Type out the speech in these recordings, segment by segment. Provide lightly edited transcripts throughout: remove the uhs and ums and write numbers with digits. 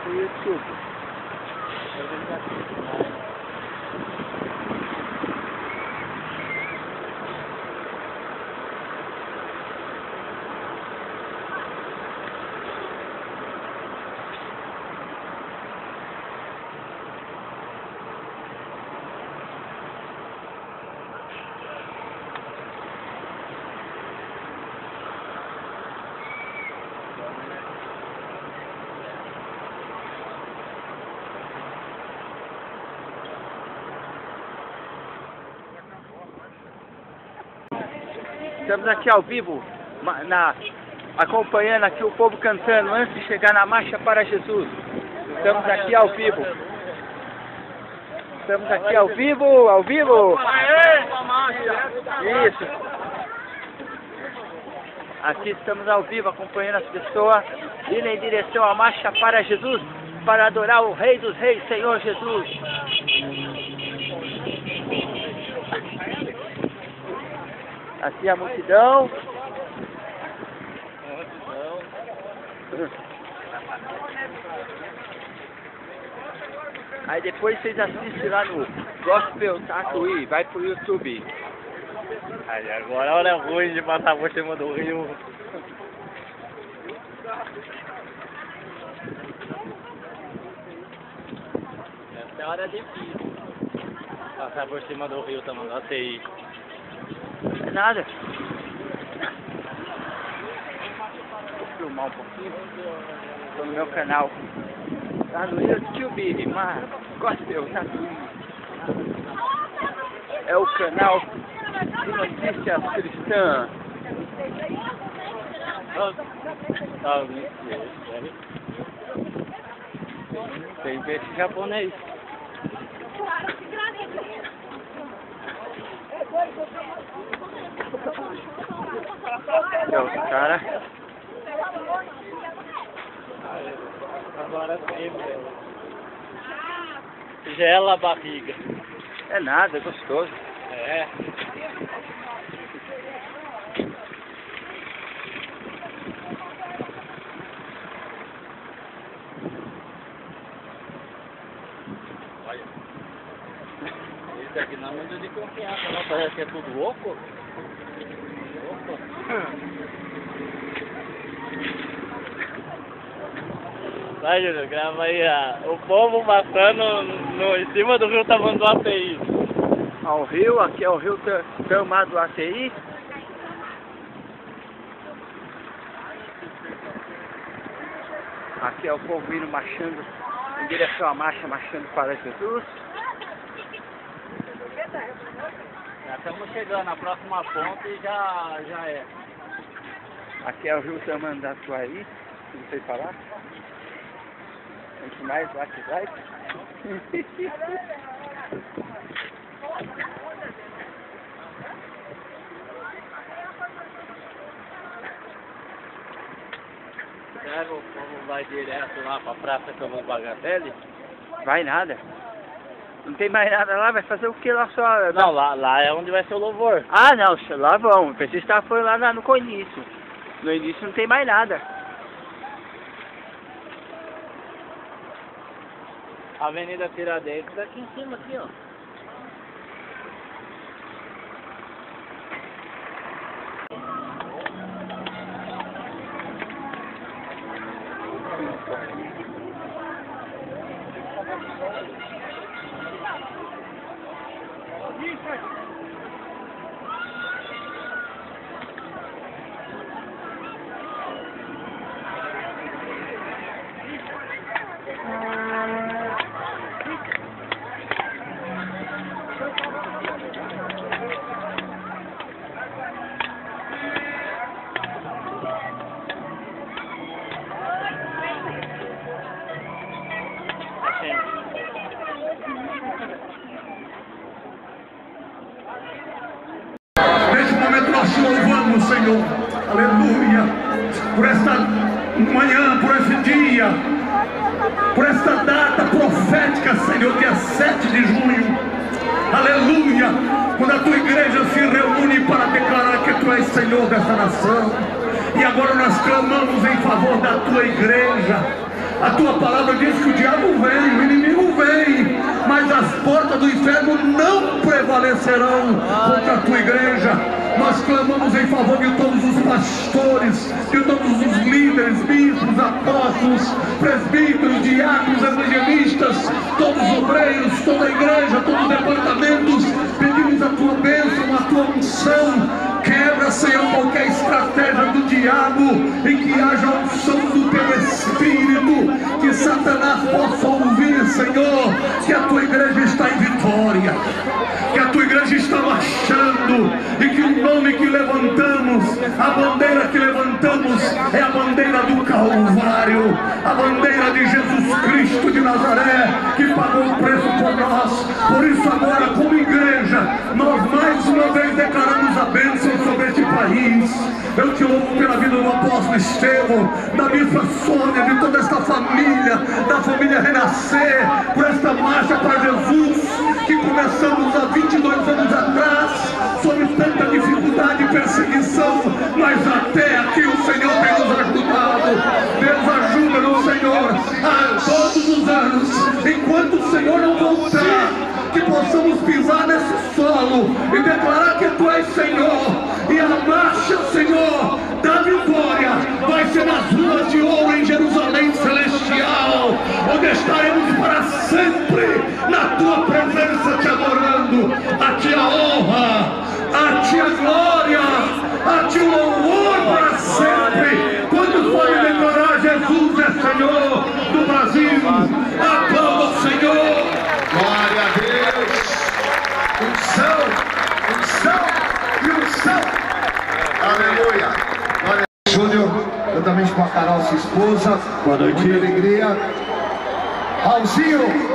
pro YouTube. Estamos aqui ao vivo, acompanhando aqui o povo cantando antes de chegar na Marcha para Jesus. Estamos aqui ao vivo. Estamos aqui ao vivo, ao vivo. Isso. Aqui estamos ao vivo acompanhando as pessoas indo em direção à Marcha para Jesus, para adorar o Rei dos Reis, Senhor Jesus. Aqui a multidão. Aí depois vocês assistem lá no Gospel Tatuí, vai pro YouTube. Aí agora a hora ruim de passar por cima do rio. Essa é a hora difícil. Passar por cima do rio também, da TI. Não é nada. Vou filmar um pouquinho. Estou no meu canal. Tá no YouTube, mas Gospel Tatuí. É o canal de notícias cristãs. Tem peixe japonês. Olha os caras. Agora sim, velho. Gela a barriga. É nada, é gostoso. É. Olha. Esse aqui não é muito de confiança, não. Parece que é tudo oco. Vai, Júlio, grava aí o povo passando em cima do rio Tamanduá do ATI. Ao rio, aqui é o rio Tamanduá do ATI. Aqui é o povo indo marchando em direção à marcha, marchando para Jesus. Já estamos chegando na próxima ponte e já é. Aqui é o rio Tamanduaí, não sei falar. Quanto mais lá que vai. Será que o povo vai direto lá para a Praça Camão Bagatelle? Vai nada. Não tem mais nada lá, vai fazer o que lá só? Não, lá é onde vai ser o louvor. Ah, não, lá vão. Vocês estavam lá no início. No início não tem mais nada. Avenida Tiradentes, aqui em cima, aqui, ó. Neste momento nós te louvamos, Senhor, aleluia, por esta manhã, por este dia, por esta data profética, Senhor, dia 7 de junho, aleluia, quando a tua igreja se reúne para declarar que tu és Senhor desta nação. E agora nós clamamos em favor da tua igreja, A tua palavra diz que o diabo vem, o inimigo vem, mas as portas do inferno não prevalecerão contra a tua igreja. Nós clamamos em favor de todos os pastores, de todos os líderes, bispos, apóstolos, presbíteros, diáconos, evangelistas, todos os obreiros, toda a igreja, todos os departamentos. Pedimos a tua bênção, a tua unção. Quebra, Senhor, qualquer estratégia do diabo, e que haja a unção do teu Espírito, que Satanás possa ouvir, Senhor, que a tua igreja está em vitória, que a tua igreja está marchando, e que o nome que levantamos, a bandeira que levantamos, é a bandeira do Calvário, a bandeira de Jesus Cristo de Nazaré, que pagou o preço por nós. Por isso agora, como igreja, nós mais uma vez declaramos a bênção sobre este país. Eu te louvo pela vida do apóstolo Estevão, da bispa Sônia, de toda esta família, da família Renascer, por esta marcha para Jesus, que começamos há 22 anos atrás, sob tanta dificuldade e perseguição, mas até aqui o Senhor tem nos ajudado. Deus, ajuda-nos, Senhor, a todos os anos, enquanto o Senhor não voltar, que possamos pisar nesse solo e declarar que Tu és Senhor, e a marcha, Senhor, da vitória vai ser nas ruas de ouro em Jerusalém celestial, onde estaremos para sempre na Tua presença, te adorando. A Ti a honra, a Ti a glória, a Ti o louvor para sempre. Quando forem declarar Jesus é Senhor do Brasil, aplauda o Senhor. Glória a Deus. Unção, unção e unção. Aleluia. Glória a Deus. Júnior, juntamente com a Carol, sua esposa. Boa noite. Muita alegria. Raulzinho.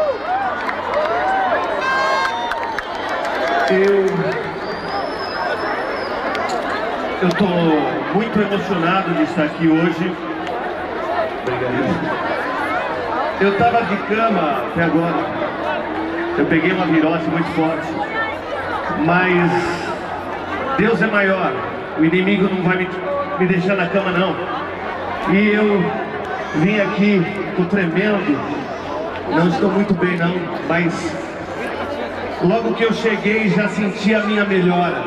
Eu estou muito emocionado de estar aqui hoje. Obrigado. Eu estava de cama até agora. Eu peguei uma virose muito forte. Mas Deus é maior. O inimigo não vai me deixar na cama, não. E eu vim aqui, estou tremendo. Não estou muito bem, não. Mas logo que eu cheguei, já senti a minha melhora.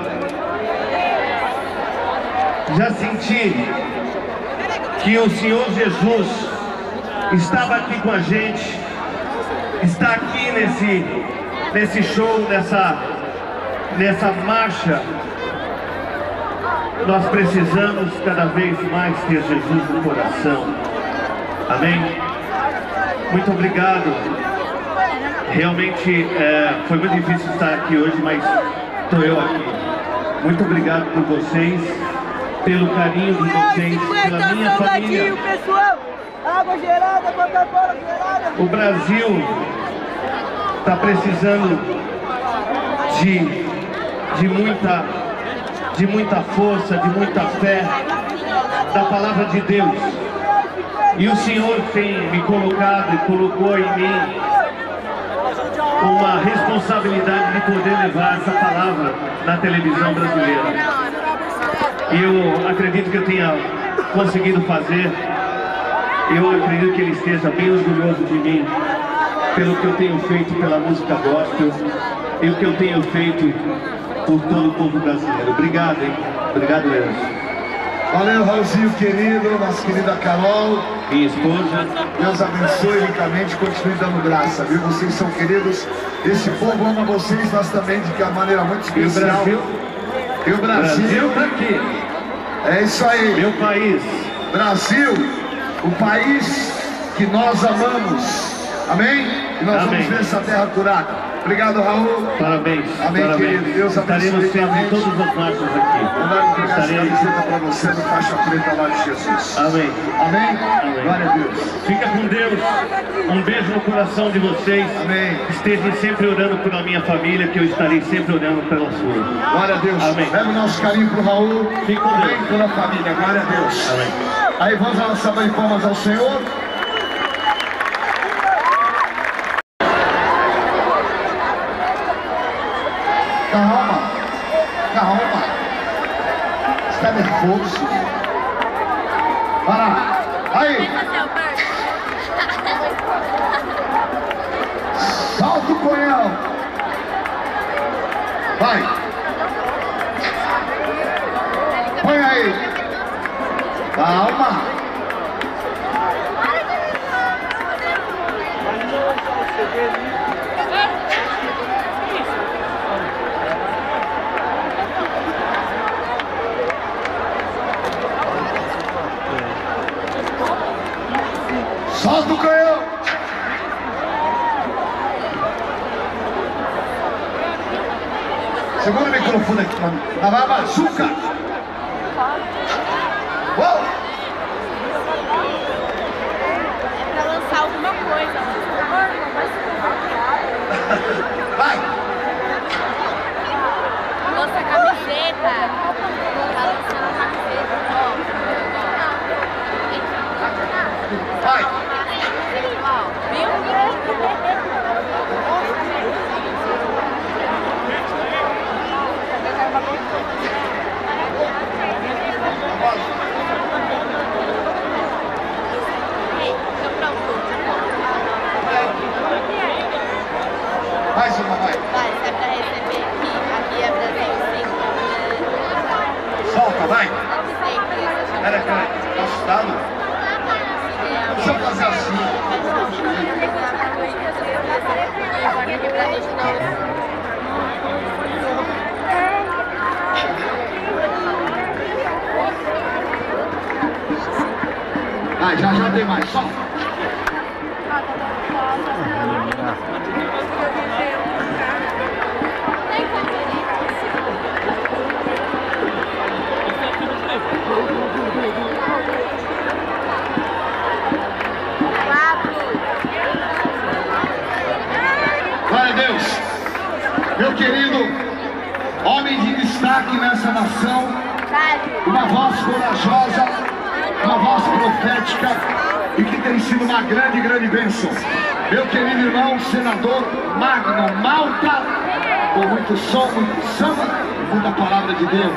Já senti que o Senhor Jesus estava aqui com a gente, está aqui nesse show, nessa marcha. Nós precisamos cada vez mais ter Jesus no coração. Amém? Muito obrigado. Realmente foi muito difícil estar aqui hoje, mas estou eu aqui. Muito obrigado por vocês, pelo carinho de vocês, pela minha família. Pessoal, água gelada, Coca-Cola gelada. O Brasil está precisando de muita força, de muita fé da palavra de Deus. E o Senhor tem me colocado e colocou em mim uma responsabilidade de poder levar essa palavra na televisão brasileira. E eu acredito que eu tenha conseguido fazer. Eu acredito que Ele esteja bem orgulhoso de mim, pelo que eu tenho feito pela música gospel e o que eu tenho feito por todo o povo brasileiro. Obrigado, hein? Obrigado, Deus. Valeu, Raulzinho querido, nossa querida Carol. Minha esposa. Deus abençoe ricamente, continue dando graça, viu? Vocês são queridos, esse povo ama vocês, nós também, de uma maneira muito especial. E o Brasil está aqui. É isso aí. Meu país. Brasil, o país que nós amamos. Amém? E nós vamos ver essa terra curada. Obrigado, Raul. Parabéns. Amém, parabéns. querido. Deus abençoe. Estaremos sempre em todas as marchas aqui. Mandaram entregar essa camiseta para você no faixa preta lá de Jesus. Amém. Amém? Amém. Glória a Deus. Fica com Deus. Um beijo no coração de vocês. Amém. Estejam sempre orando pela minha família, que eu estarei sempre orando pela sua. Glória a Deus. Amém. Leve o nosso carinho pro Raul. Fique com Deus. Amém, toda a família. Glória a Deus. Amém. Aí vamos dar uma salva de palmas ao Senhor. Calma. Calma. Está nervoso. Vai lá. Aí. Cunhão. Vai. Põe aí. Calma. Solta o canhão. Segura o microfone aqui, mano. Lá vai a bazuca. Uou. É pra lançar alguma coisa. Vai. Lança a camiseta. Tá lançando a camiseta. Vai. Viu? Mais uma, vai. Vai, sai pra receber aqui. Aqui é Brasil 5. Solta, vai. Pera, tá assustado? Deixa eu fazer assim. Ah, já tem mais, só. Glória a Deus. Meu querido homem de destaque nessa nação, uma voz corajosa, uma voz profética e que tem sido uma grande, grande bênção. Meu querido irmão, senador Magno Malta, com muito som, muito samba, muita palavra de Deus.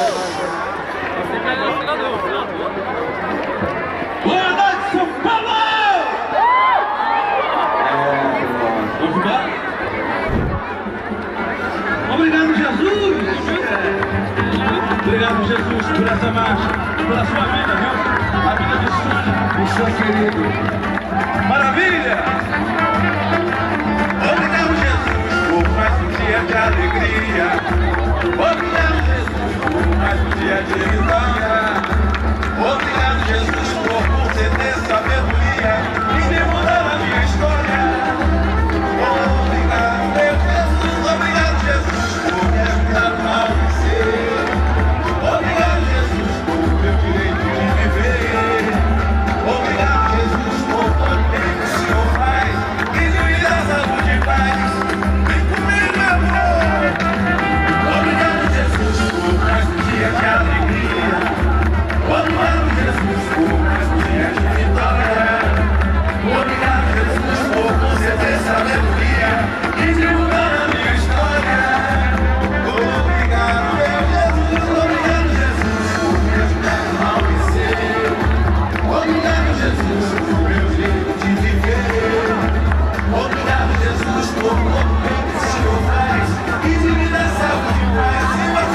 Boa noite, São Paulo! Vamos embora? Obrigado, Jesus! Obrigado, Jesus, por essa marcha, pela sua vida, viu? A vida de Sônia, O seu querido. maravilha! Obrigado, Jesus, por mais um dia de alegria. Obrigado, Jesus, por mais um dia de vitória. Obrigado, Jesus, por conceder sabedoria e de mudar a minha história. Obrigado, meu Jesus, obrigado, Jesus, por me ajudar a vencer. Obrigado, Jesus, por meu direito de viver. Obrigado, Jesus, por todo bem que o Senhor faz e de me dar saúde e paz. Vem comigo, meu amor. Obrigado, Jesus, por mais um dia de alegria. Obrigado, Jesus, por mais um dia de vitória. Obrigado, Jesus, por conceder sabedoria e de mudar a minha história. Obrigado, meu Jesus, obrigado, Jesus, por me ajudar a vencer. Obrigado, Jesus, por meu jeito de viver. Obrigado, Jesus, por todo bem que o Senhor faz e de me dar saúde e paz.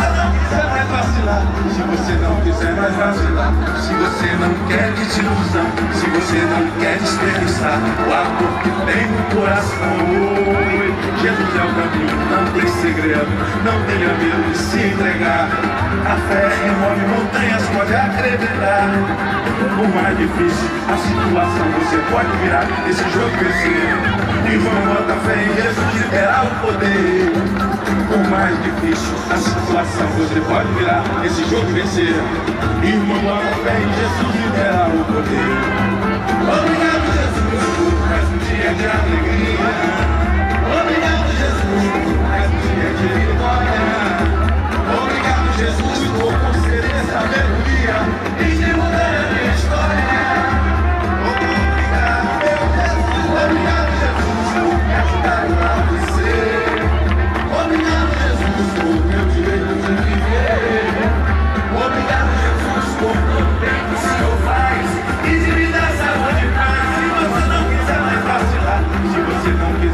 Se você não quiser mais vacilar, se você não quer desilusão, se você não quer desperdiçar o amor que tem no coração, Jesus é o caminho, não tem segredo, não tenha medo de se entregar. A fé remove montanhas, pode acreditar. Por mais difícil a situação, você pode virar esse jogo vencer. E vamos botar fé em Jesus, que terá o poder. Por mais difícil a situação, você pode virar esse jogo vencer. Irmão, bota fé em Jesus, que terá o poder. Obrigado, Jesus, por mais um dia de alegria. Obrigado, Jesus, por mais um dia de vitória. Obrigado, Jesus, por conceder sabedoria e de mudar a minha história. Obrigado, meu Jesus, obrigado, Jesus, por me ajudar a vencer. Obrigado, Jesus, por meu direito de viver. Obrigado, Jesus, por todo bem que o Senhor faz e de me dar saúde e paz. Se você não quiser mais vacilar, se você não quiser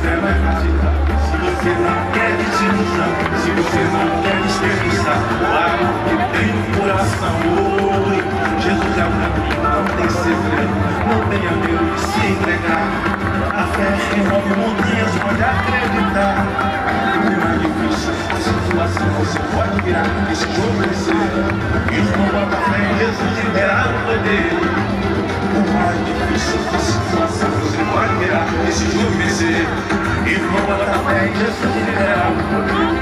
você pode virar esse jogo vencer. Irmão, bota fé em Jesus e terá o poder. Por mais difícil que situação, você pode virar esse jogo vencer. Irmão, bota fé em Jesus e terá o poder.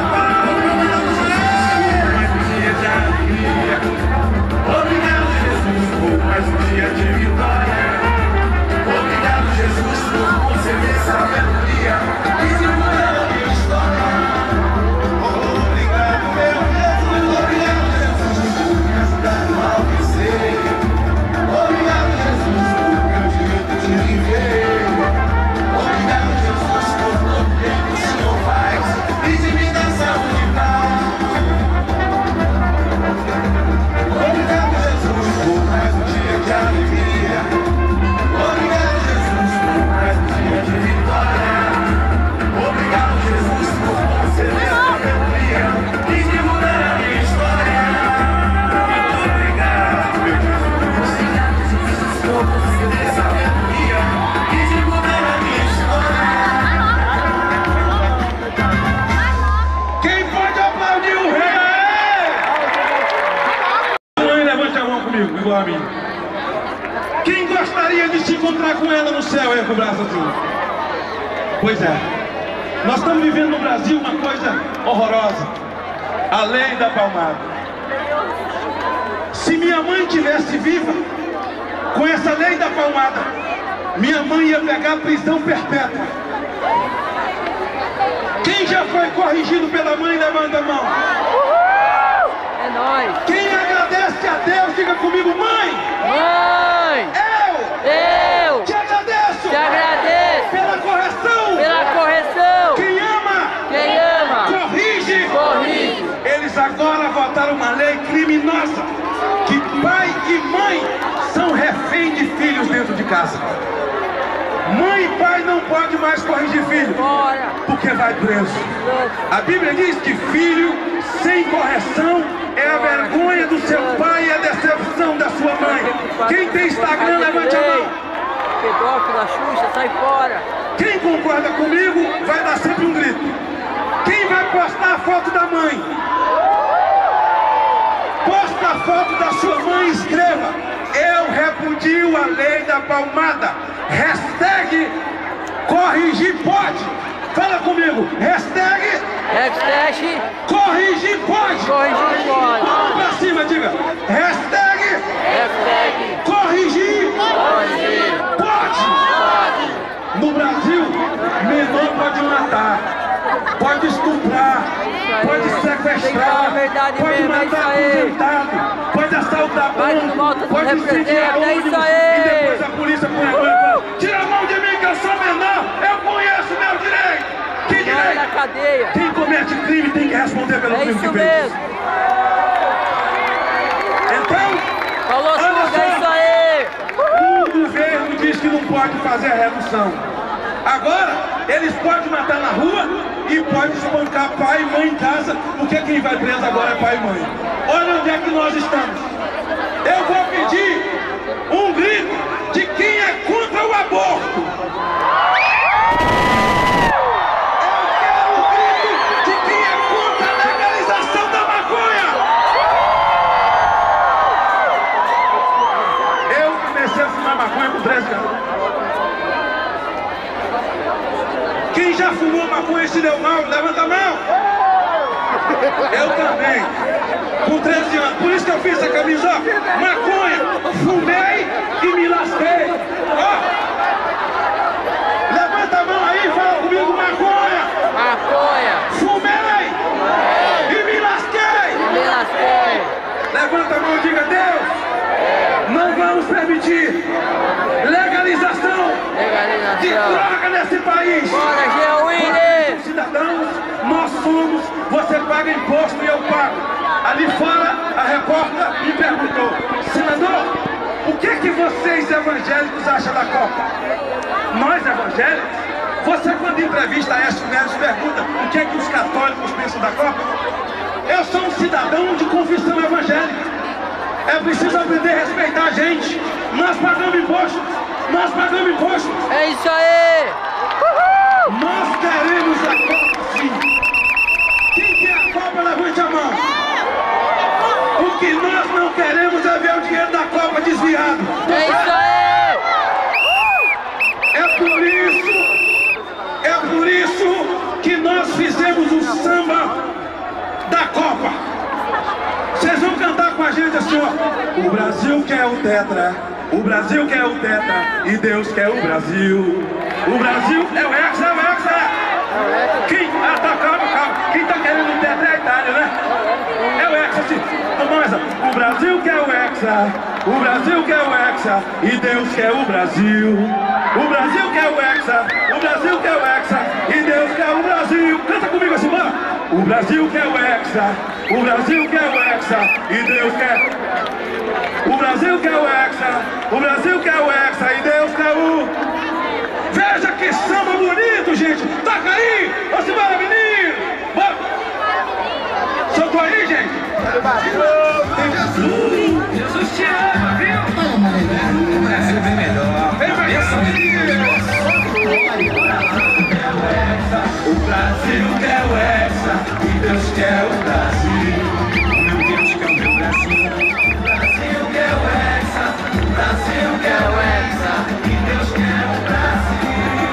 Obrigado, Jesus, por mais um dia de vitória. Obrigado, Jesus, por conceder sabedoria e de mudar a minha história. Obrigado, meu Jesus, obrigado, Jesus, por me ajudar a vencer. Obrigado, Jesus, por meu direito de viver. Obrigado, Jesus, por todo o bem que o Senhor faz e de me dar saúde e paz. Obrigado, Jesus, por mais um dia de alegria. Obrigado, Jesus, por mais um dia de vitória. Obrigado, Jesus, por conceder sabedoria e de mudar a minha história. Obrigado, meu Jesus. Obrigado, Jesus, por conceder sabedoria e de mudar a minha história. Quem pode aplaudir o rei? Levante a mão comigo, igual a mim. Quem gostaria de se encontrar com ela no céu, com o braço assim? Pois é, nós estamos vivendo no Brasil uma coisa horrorosa, a lei da palmada. Se minha mãe tivesse viva, com essa lei da palmada, minha mãe ia pegar prisão perpétua. Quem já foi corrigido pela mãe, levanta a mão. É nóis. Quem agradece a Deus, diga comigo, mãe! Mãe! Eu Te agradeço! te agradeço Pela correção! pela correção. Quem ama, corrige! Corrige. Eles agora votaram uma lei criminosa que pai e mãe são refém de filhos dentro de casa. Mãe e pai não pode mais corrigir filho, Bora. porque vai preso. A Bíblia diz que filho sem correção é a vergonha do seu pai e a decepção da sua mãe. Quem tem Instagram, levante a mão. Pedófilo da Xuxa, sai fora. Quem concorda comigo vai dar sempre um grito. Quem vai postar a foto da mãe? Posta a foto da sua mãe e escreva: eu repudio a lei da palmada. Hashtag corrigir pode. Fala comigo. Hashtag corrigir pode. Corrigir pode. Vamos pra cima, diga. Hashtag corrigir pode. No Brasil, menor pode matar, pode estuprar, pode sequestrar, pode matar aposentado, pode assaltar banco, pode incendiar ônibus e depois a polícia põe a mão e fala: tira a mão de mim que eu sou menor, eu conheço meu direito. Que direito? Na cadeia. Quem comete crime tem que responder pelo crime que Isso fez. mesmo. Então, Falou olha tudo, é isso só. aí. O governo diz que não pode fazer a redução. Agora, eles podem matar na rua e podem espancar pai e mãe em casa, porque quem vai preso agora é pai e mãe. Olha onde é que nós estamos. Eu vou pedir um grito de quem é contra o aborto. Eu quero um grito de quem é contra a legalização da maconha. Eu comecei a fumar maconha com 13 anos. Quem já fumou maconha e se deu mal, levanta a mão. Eu também, com 13 anos. Por isso que eu fiz essa camisa, ó. Maconha, fumei e me lasquei. Ó. Levanta a mão aí e fala comigo: maconha, fumei e me lasquei. Levanta a mão e diga: Deus, não vamos permitir legalização de droga nesse país. Bora, Geoine! Vocês são cidadãos, nós somos, você paga imposto e eu pago. Ali fora, a repórter me perguntou: senador, o que vocês evangélicos acham da Copa? Nós evangélicos? Você, quando entrevista a Aécio Neves, pergunta o que os católicos pensam da Copa? Eu sou um cidadão de confissão evangélica. É preciso aprender a respeitar a gente. Nós pagamos imposto. É isso aí! Nós queremos a Copa, sim. Quem quer a Copa, levanta que nós não queremos é ver o dinheiro da Copa desviado. É isso aí! É por isso que nós fizemos o samba da Copa. Vocês vão cantar com a gente assim, ó. O Brasil quer o tetra, o Brasil quer o tetra e Deus quer o Brasil. O Brasil é o Hexa, é o Hexa. Quem? Ah, tá, calma. Quem tá querendo o tetra é a Itália, né? É o Hexa, sim. Mas, o Brasil quer o Hexa, o Brasil quer o Hexa e Deus quer o Brasil. O Brasil quer o Hexa, o Brasil quer o Hexa e Deus quer o Brasil. Canta comigo assim, mano. O Brasil quer o Hexa, o Brasil quer o Hexa e Deus quer. O Brasil quer o Hexa, o Brasil quer o Hexa e Deus quer o. Veja que samba bonito, gente. Toca aí, vamos embora, menino. Bora. Soltou aí, gente. Jesus te ama, viu? É bem melhor. Vem pra o Brasil quer o Hexa e Deus quer o Brasil. Meu Deus quer o meu Brasil. O Brasil quer o Hexa, o Brasil quer o Hexa e Deus quer o Brasil.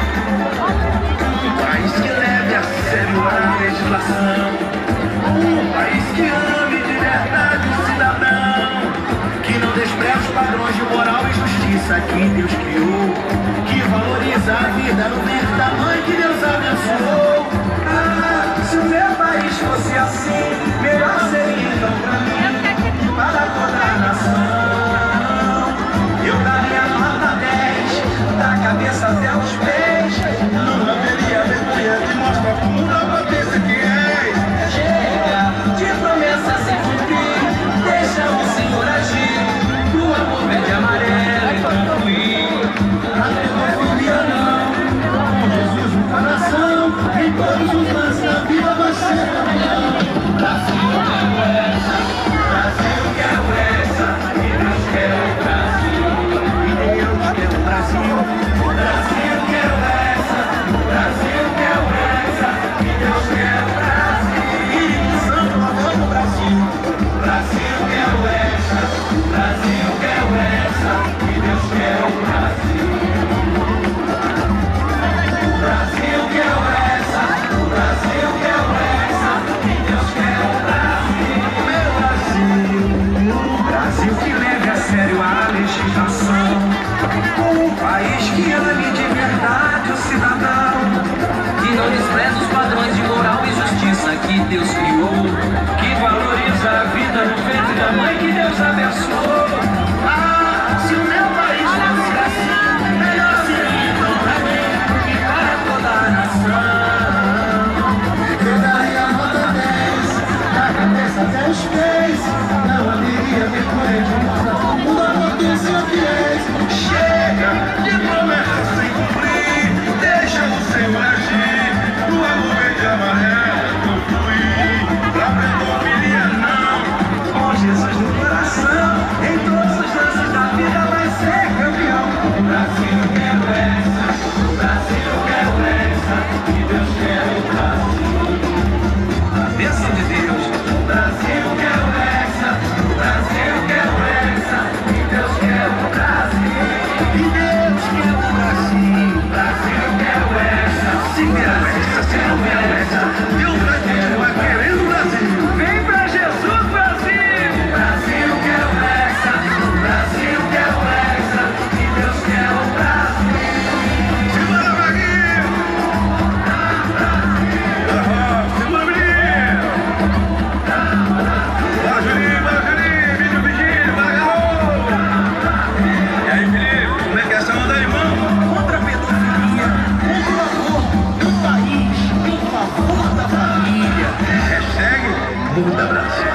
Um país que leve a sério a legislação, um país que ame de verdade o cidadão, que não despreza os padrões de moral e justiça que Deus criou, que valoriza a vida no ventre da mãe que Deus abençoou. Ah, se o meu país fosse assim, melhor seria então pra mim, para toda a nação. Eu daria nota 10, da cabeça até os pés, não haveria vergonha de mostrar pro mundo a potência que és. Chega de promessas sem cumprir, deixa o Senhor agir, pro amor verde e amarelo e concluir. A pedofilia não, com Jesus no coração, em todos os lances da vida vai ser campeão. Brasil quer o Hexa, Brasil quer o Hexa, e Deus quer o Brasil. E Deus quer o Brasil, o Brasil quer o Hexa, o Brasil quer o Hexa, e Deus quer o Brasil. Espírito Santo lavando o Brasil, o Brasil quer o Hexa, o Brasil quer o Hexa, e Deus quer o Brasil. O Brasil quer o Hexa, o Brasil quer o Hexa, e Deus quer o Brasil. Meu Brasil, o Brasil que leve a sério a legislação, um país que ame de verdade o cidadão, que não despreza os padrões de moral e justiça que Deus criou, que valoriza a vida no ventre da mãe que Deus abençoou. Ah, se o meu país fosse assim, melhor seria então pra mim e para toda a nação. Eu daria nota 10, da cabeça até os pés, não haveria vergonha de mostrar pro mundo a potência que és. Chega de promessas sem cumprir, deixa o Senhor agir, o amor verde e amarelo concluir. Pra pedofilia não, com Jesus no coração, em todos os lances da vida vai ser campeão. O Brasil quer o Hexa, o Brasil quer o Hexa, e Deus quer o Brasil. A bênção de Deus. O Brasil quer o Hexa, o Brasil quer o Hexa, e Deus quer o Brasil. E Deus quer o Brasil, o Brasil quer o Hexa. Se quer o Hexa, se não quer o Hexa, Deus vai continuar querendo o Brasil. Vem pra Jesus, Brasil! O Brasil quer o Hexa, o Brasil quer o Hexa, e Deus quer o Brasil. Segura, Vaguinho! Segura, menino! Bora, Juninho, vídeo pedindo, bora, garoto! E aí, Felipe, como é que é essa onda aí, irmão? Contra a pedofilia, contra o amor do país, em favor da família. Hashtag Muda Brasil.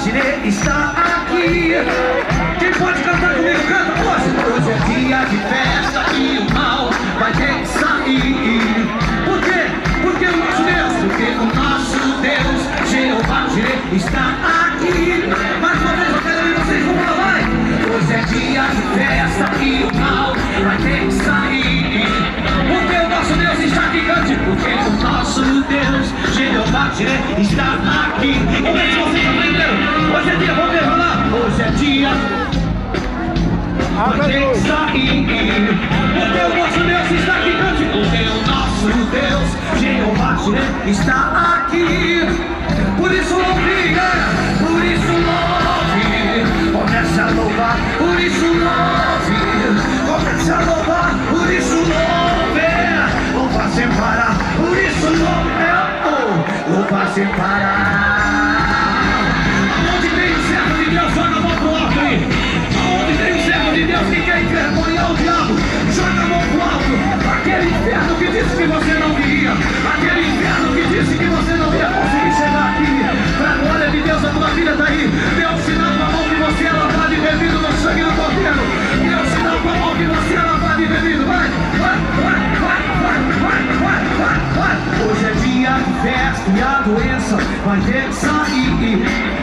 Jeová está aqui. Quem pode cantar comigo? Canta, poxa. Hoje é dia de festa e o mal vai ter que sair. Por quê? Porque o nosso Deus, Jeová está aqui. Mais uma vez eu quero ver vocês, vamos lá, vai. Hoje é dia de festa e o mal vai ter que sair. Porque o nosso Deus está aqui, cante. Porque o nosso Deus, Jeová está aqui. Vamos ver se vocês aprenderam. Hoje é dia, vamos ver, vamos lá. Hoje é dia, vai ter que sair. Porque o nosso Deus está aqui, cante. Porque o nosso Deus, Jeová está aqui. Por isso louve, por isso louve. Comece a louvar, por isso louve. Comece a louvar, por isso louve. Louva sem parar, por isso louve. Louva sem parar. Onde tem o servo de Deus, joga a mão pro alto aí. Onde tem o servo de Deus que quer envergonhar o diabo, joga a mão pro alto. Aquele inferno que disse que você não viria, aquele inferno que disse que você não ia conseguir chegar aqui. Pra glória de Deus, a tua vida tá aí. Dê um sinal com a mão que você é lavado e bebido no sangue do Cordeiro. Dê um sinal com a mão que você é lavado e bebido. Vai, vai, vai, vai, vai, vai, vai, vai, vai. Hoje é dia de festa e a doença vai ter que sair.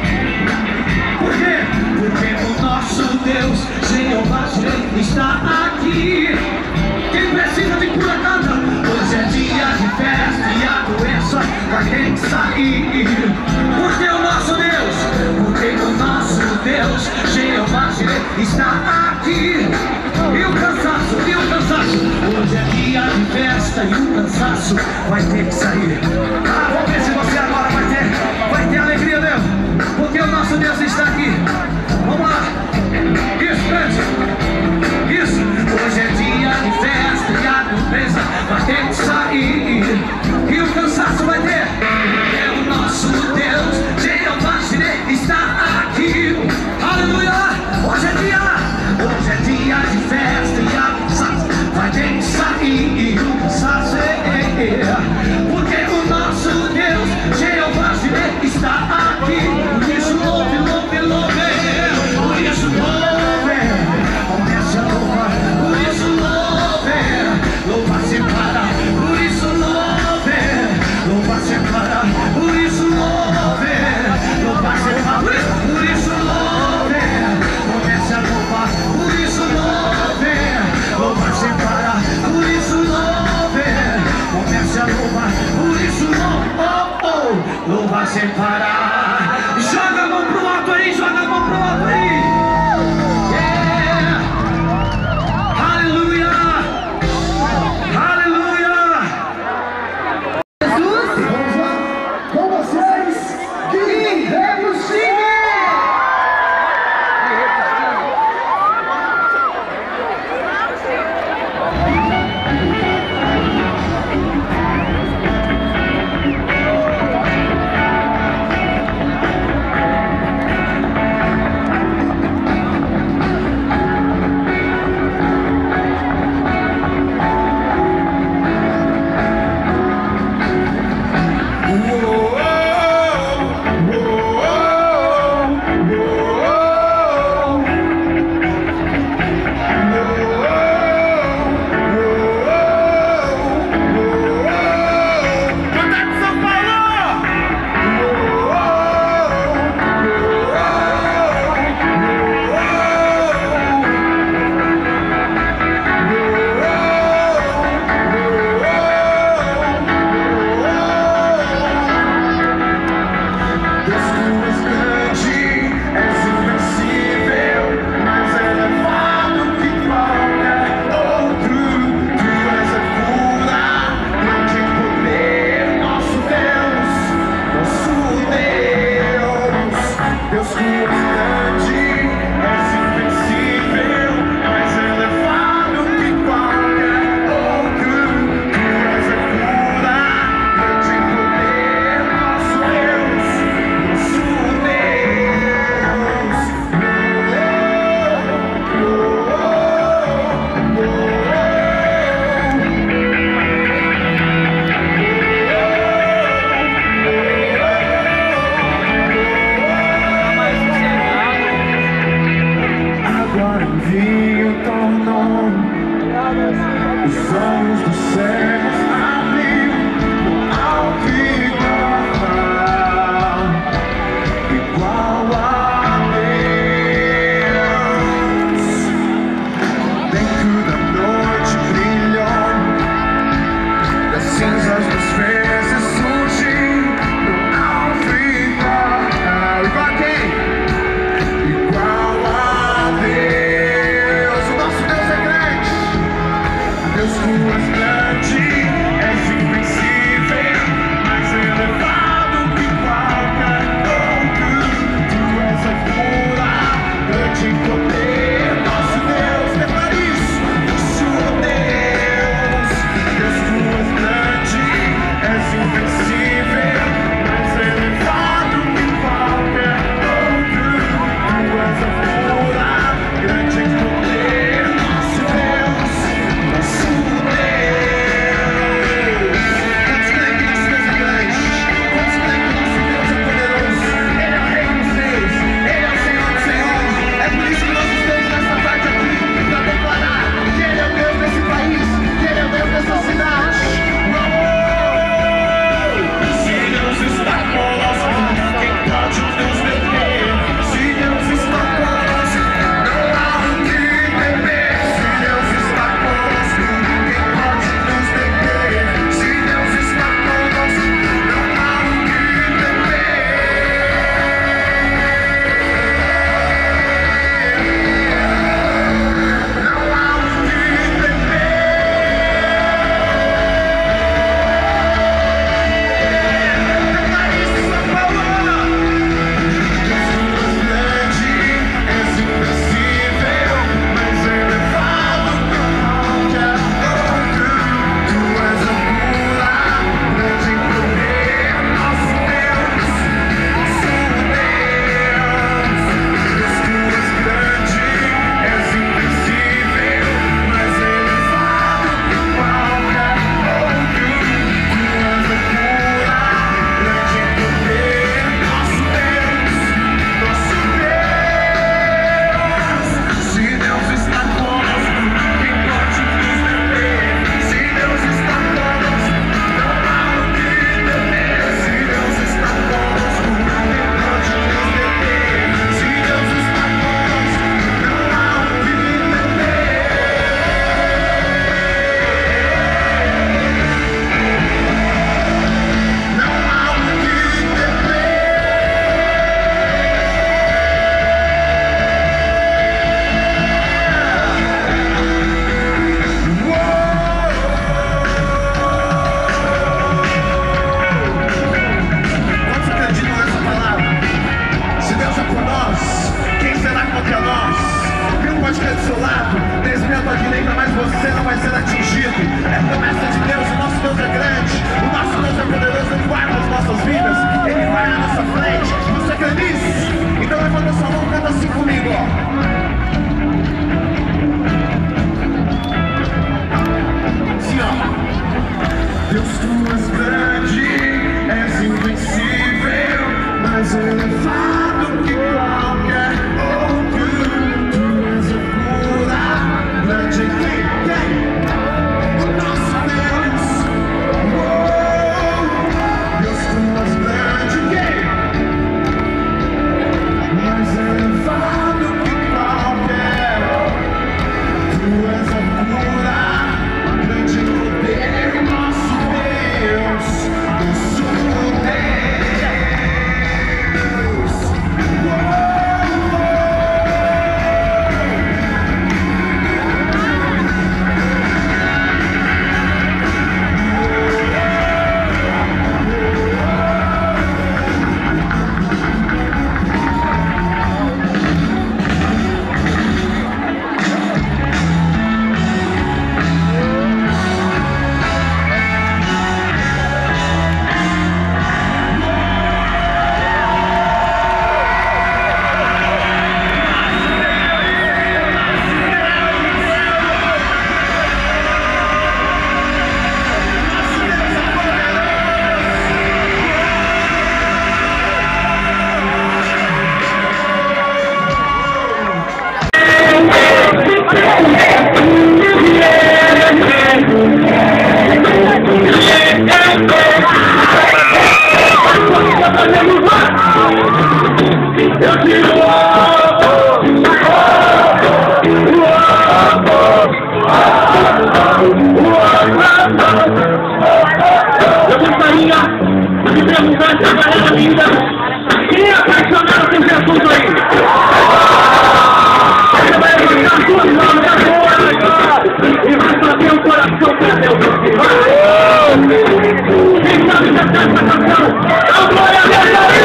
Por quê? Porque o nosso Deus, Jeová está aqui. Quem precisa de cura, canta. Hoje é dia de festa e a doença vai ter que sair. Porque o nosso Deus, porque o nosso Deus, Jeová está aqui. E o cansaço, e o cansaço. Hoje é dia de festa e o cansaço vai ter que sair. Ah, vamos ver se você agora vai ter alegria mesmo. Porque o nosso Deus está aqui. Vamos lá. Isso, cante. Isso. Hoje é dia de festa e a doença vai ter que sair. E o cansaço vai ter. É o nosso Deus, Jeová está aqui. Aleluia. Hoje é dia de festa e a cansaço vai ter que sair. O cansaço porque o nosso Deus, Jeová está aqui. Por isso louve, louve, louve. Por isso louve. Comece a louvar. Por isso louve. Louva sem parar. Por isso louve. Louva sem parar. Por isso louve. Louva sem parar. Por isso louve. Comece a louvar. Por isso louve. Louva sem parar. Por isso louve. Comece a louvar. Por isso louve. Louva sem parar. Joga a mão pro alto aí. Joga a mão pro alto aí. Yeah. Aleluia. Aleluia. Jesus, vamos lá com vocês, Guerreiros Time! Os olhos dos céus abriram no alto igual a Deus. Dentro da noite brilhou, das cinzas dos vezes surgiu no alto igual a quem? Igual a Deus. O nosso Deus é grande. Deus, tu és grande. Eu gostaria de perguntar se a galera linda, quem é apaixonado por Jesus aí? Você vai levantar suas mãos agora e vai fazer um coração para Deus. Quem sabe cantar essa canção? Dá glória a Deus aí!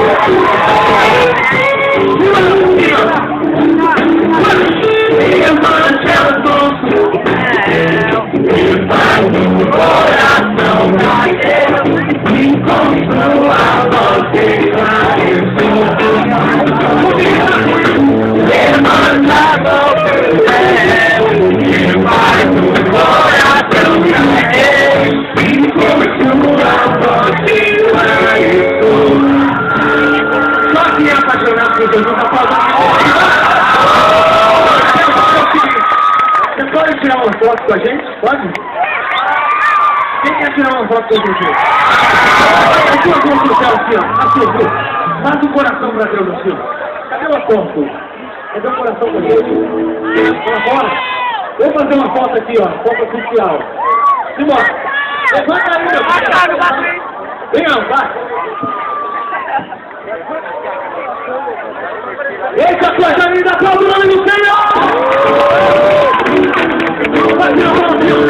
Coração pra Deus, encontro a você pra Jesus. Levantado pro céu, e faz o coração pra Deus, encontro a você pra Jesus. Só quem é apaixonado por Jesus tá falando. Você pode tirar uma foto com a gente? Pode? Quem quer tirar uma foto com a gente? A sua mão pro céu, assim, ó. A sua mão. Faz o coração pra Deus, assim, ó. Cadê o foto? Cadê o coração pra Deus? Vamos embora? Vamos fazer uma foto aqui, ó. Foto oficial. Simbora. Levanta aí, meu filho. Vem, não, vai. Eita, coisa linda, aplauda o nome do Senhor! Vai tirar a mão, Deus!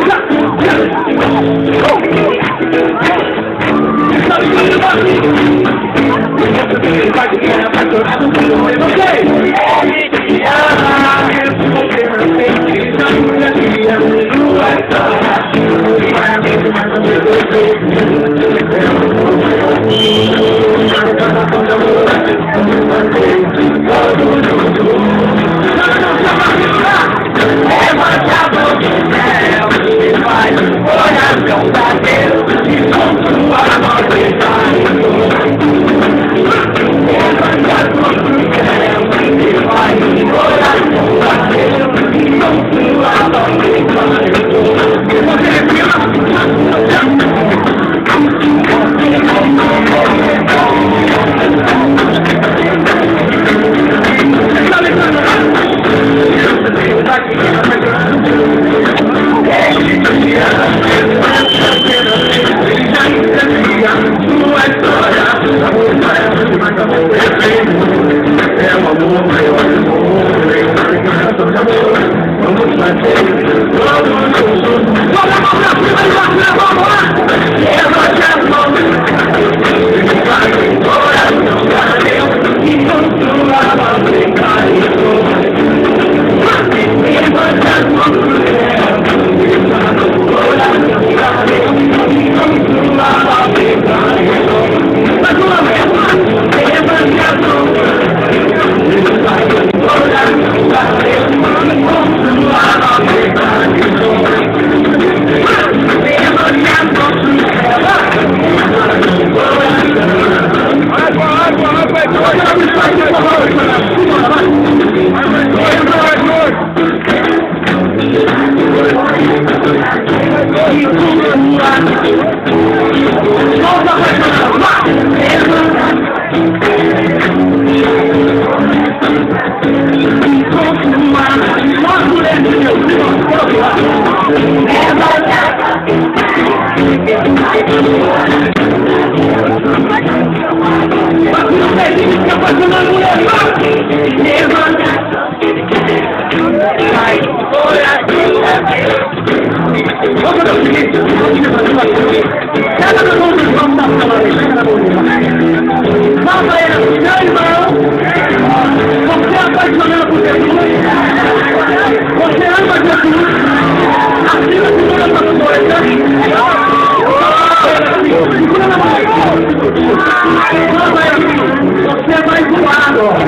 Você vai voar agora.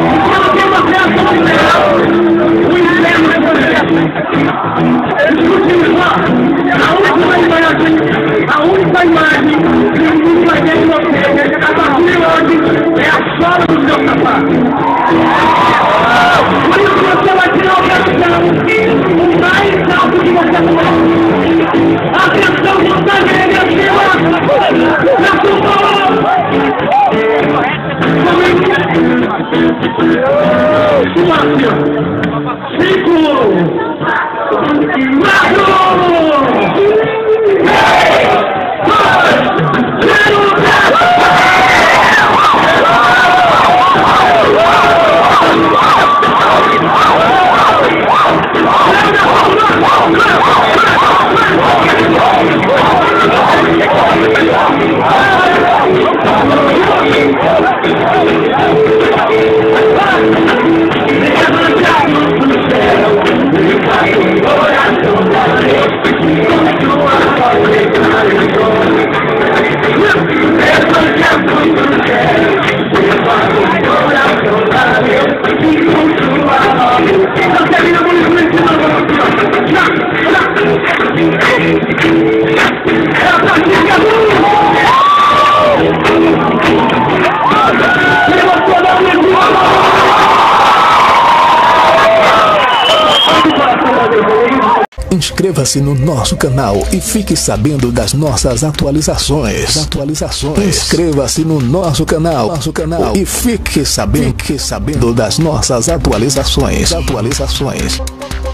Eles Inscreva-se no nosso canal e fique sabendo das nossas atualizações. Inscreva-se no nosso canal e fique sabendo das nossas atualizações.